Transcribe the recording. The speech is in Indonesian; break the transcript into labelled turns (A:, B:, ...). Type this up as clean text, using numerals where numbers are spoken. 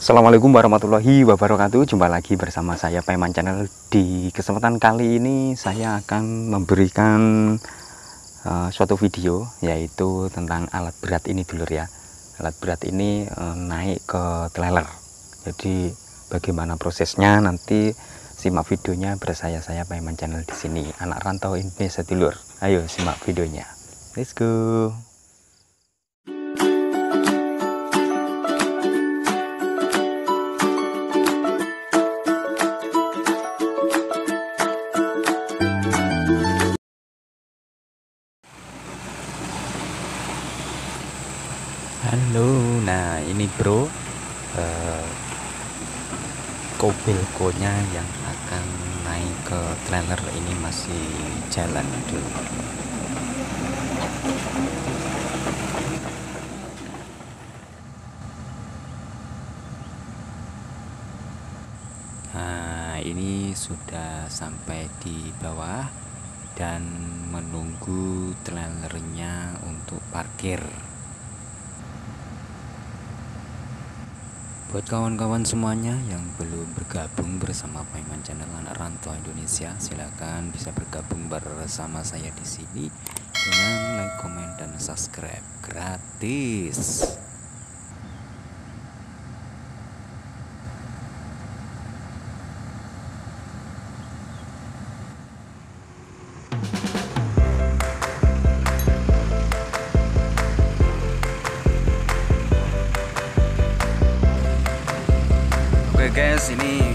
A: Assalamualaikum warahmatullahi wabarakatuh. Jumpa lagi bersama saya Paiman Channel. Di kesempatan kali ini saya akan memberikan suatu video, yaitu tentang alat berat ini dulur ya. Alat berat ini naik ke trailer. Jadi bagaimana prosesnya, nanti simak videonya bersama saya Paiman Channel di sini. Anak rantau Indonesia dulur. Ayo simak videonya. Let's go. Halo, nah ini bro, Kobelkonya yang akan naik ke trailer ini masih jalan dulu. Nah ini sudah sampai di bawah dan menunggu trailernya untuk parkir. Buat kawan-kawan semuanya yang belum bergabung bersama Paiman Channel Anak Rantau Indonesia, silakan bisa bergabung bersama saya di sini dengan like, komen, dan subscribe gratis. Oke guys, ini